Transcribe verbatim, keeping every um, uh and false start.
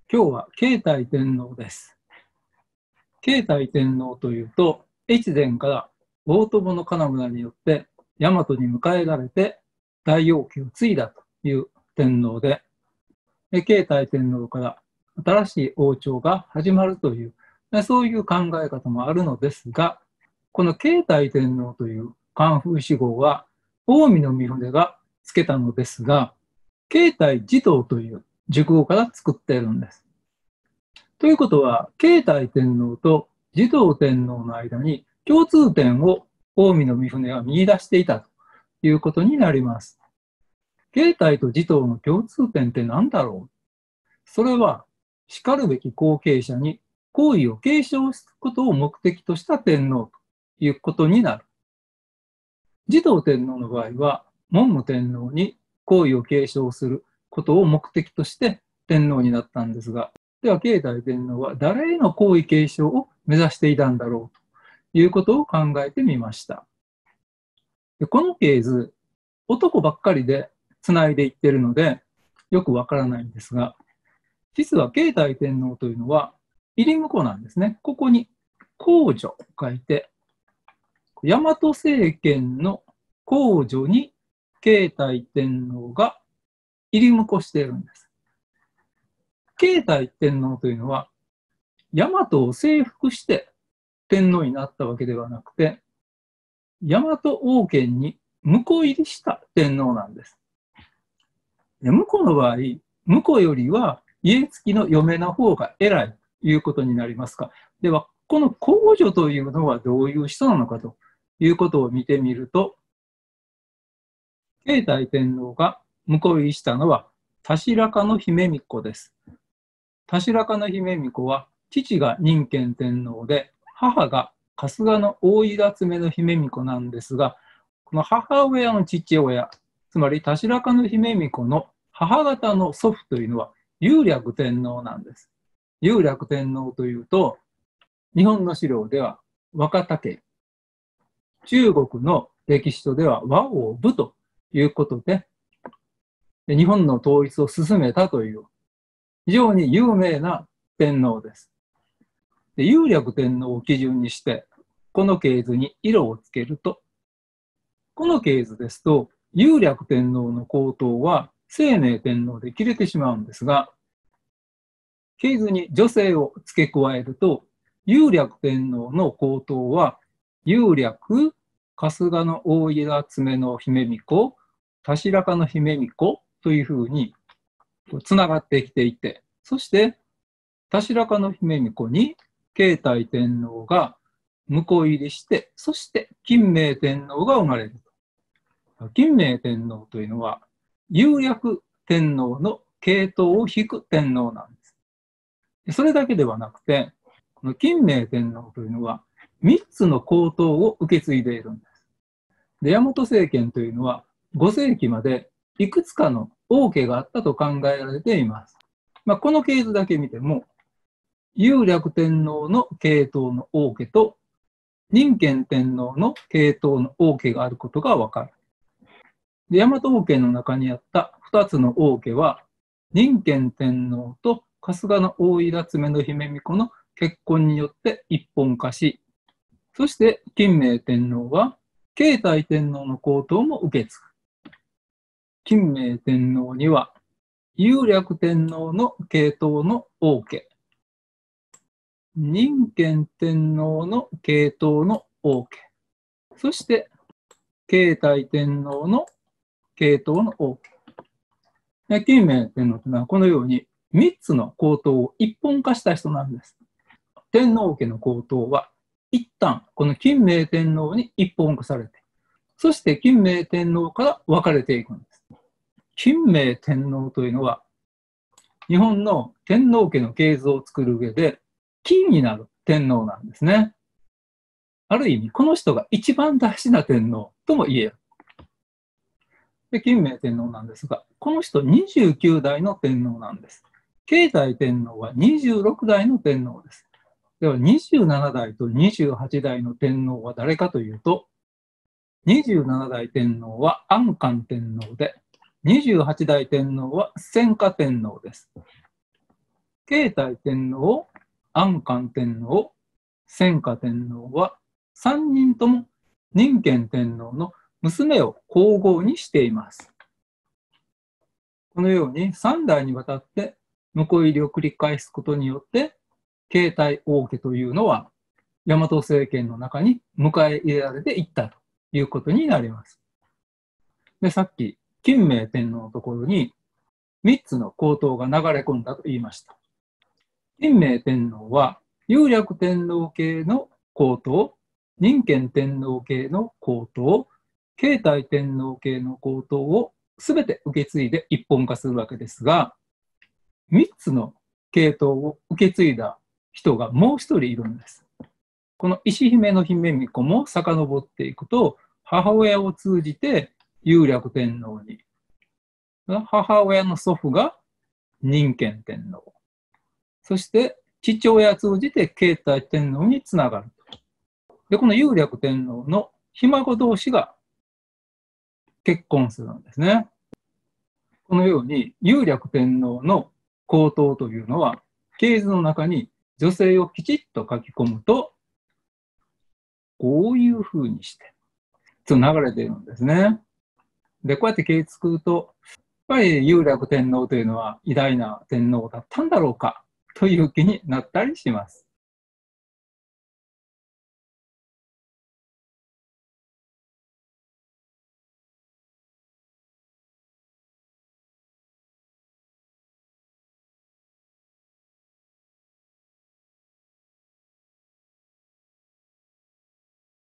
今日は慶太天皇です。慶太天皇というと、越前から大友の金村によって大和に迎えられて大王家を継いだという天皇で、慶太天皇から新しい王朝が始まるという、そういう考え方もあるのですが、この慶太天皇という漢風死号は近江の御船がつけたのですが、慶太持統という熟語から作っているんです。ということは、慶太天皇と持統天皇の間に共通点を近江の御船は見出していたということになります。慶太と持統の共通点って何だろう？それは、しかるべき後継者に皇位を継承することを目的とした天皇ということになる。持統天皇の場合は、文武天皇に皇位を継承することを目的として天皇になったんですが、では、慶太天皇は誰への皇位継承を目指していたんだろうということを考えてみました。でこの系図、男ばっかりでつないでいってるので、よくわからないんですが、実は慶太天皇というのは、入り婿なんですね。ここに皇女と書いて、大和政権の皇女に慶太天皇が入り婿しているんです。慶太天皇というのは、大和を征服して天皇になったわけではなくて、大和王権に婿入りした天皇なんです。で婿の場合、婿よりは家付きの嫁の方が偉いということになりますが、では、この皇女というのはどういう人なのかということを見てみると、慶太天皇が婿入りしたのは、田白鹿の姫巫女です。田白鹿の姫巫女は、父が仁賢天皇で、母が春日の大井爪の姫巫女なんですが、この母親の父親、つまり田白鹿の姫巫女の母方の祖父というのは、雄略天皇なんです。雄略天皇というと、日本の史料では若竹、中国の歴史書では和王武ということで、日本の統一を進めたという、非常に有名な天皇です。で雄略天皇を基準にして、この系図に色をつけると、この系図ですと、雄略天皇の皇統は清明天皇で切れてしまうんですが、系図に女性を付け加えると、雄略天皇の皇統は、雄略、春日の大井爪の姫巫女、田白鹿の姫巫女というふうにつながってきていて、そして田白鹿の姫巫女に慶太天皇が婿入りして、そして金明天皇が生まれる。金明天皇というのは、雄略天皇の系統を引く天皇なんです。それだけではなくて、この金明天皇というのは、みっつの皇統を受け継いでいるんです。で、大和政権というのは、ご世紀までいくつかの王家があったと考えられています。まあ、この系図だけ見ても、雄略天皇の系統の王家と、仁賢天皇の系統の王家があることがわかる。で大和王権の中にあったふたつの王家は、仁賢天皇と春日の大井爪の姫巫女の結婚によって一本化し、そして金明天皇は、慶太天皇の皇統も受け継ぐ。金明天皇には、雄略天皇の系統の王家、仁賢天皇の系統の王家、そして慶太天皇の系統の王家。金明天皇というのはこのようにみっつの皇統を一本化した人なんです。天皇家の皇統は一旦この金明天皇に一本化されて、そして金明天皇から分かれていくんです。金明天皇というのは日本の天皇家の系図を作る上でキーになる天皇なんですね。ある意味この人が一番大事な天皇とも言える。で金明天皇なんですが、この人にじゅうきゅうだいの天皇なんです。慶太天皇はにじゅうろくだいの天皇です。ではにじゅうななだいとにじゅうはちだいの天皇は誰かというと、にじゅうななだい天皇は安漢天皇で、にじゅうはちだい天皇は宣化天皇です。 慶太天皇、安漢天皇、宣化天皇はさんにんとも仁献天皇の娘を皇后にしています。このようにさん代にわたって婿入りを繰り返すことによって、慶太王家というのは大和政権の中に迎え入れられていったということになります。で、さっき金明天皇のところにみっつの皇統が流れ込んだと言いました。金明天皇は有略天皇系の皇統、仁献天皇系の皇統、慶太天皇系の皇統をすべて受け継いで一本化するわけですが、みっつの系統を受け継いだ人がもう一人いるんです。この石姫の姫巫女も遡っていくと、母親を通じて有略天皇に、母親の祖父が仁献天皇、そして父親を通じて慶太天皇につながる。で、この有略天皇のひ孫同士が結婚するんですね。このように有略天皇の皇統というのは、系図の中に女性をきちっと書き込むと、こういうふうにして流れているんですね。で、こうやって系図作ると、やっぱり有略天皇というのは偉大な天皇だったんだろうかという気になったりします。